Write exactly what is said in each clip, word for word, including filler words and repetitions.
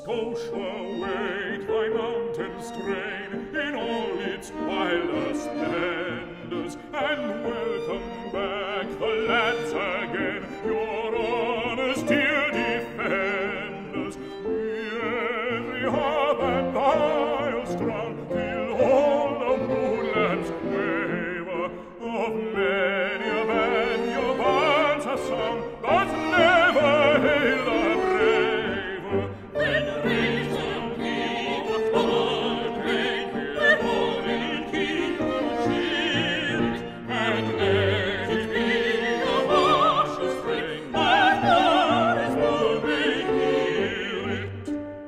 Scotia, wake thy mountain strain in all its wildest splendours, and welcome back the lads again, your honour's dear defenders. Be every harp and viol strung, till all the moonlands quaver. Of many a man your bards have sung, but never hailed a braver. When raised the peak of Coltrane, we're holding key to cheer it, and let it be a martial strain, that Paris will may hear it.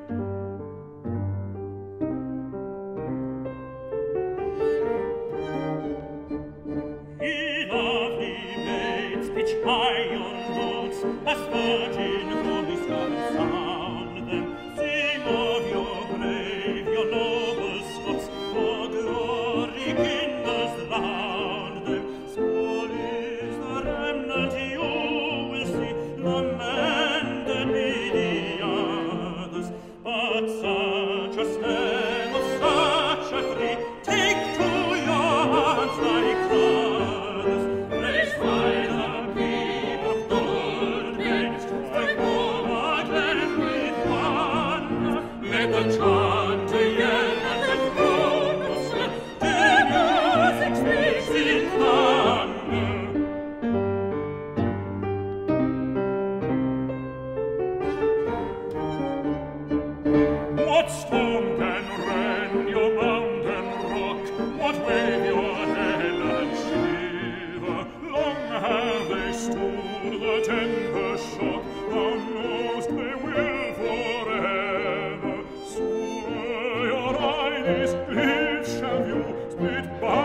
He lovely maids pitch high on notes, as virgin voice can sound them. Sing of your brave, your noble Scots, for glory kindles round them. Small is the remnant you will see, lamented be the others, but such a stem of such a tree, take to your hands like brothers. Raised by the peak of Coltrane, strike home again with one. Let the chanter yell and the trumpet swell, till music speaks in thunder. What storm can rend your mountain rock? What wave your hill and shiver? Long have they stood the tempest shock, unnosed they will forever. Soon your eyes, lips shall view, split by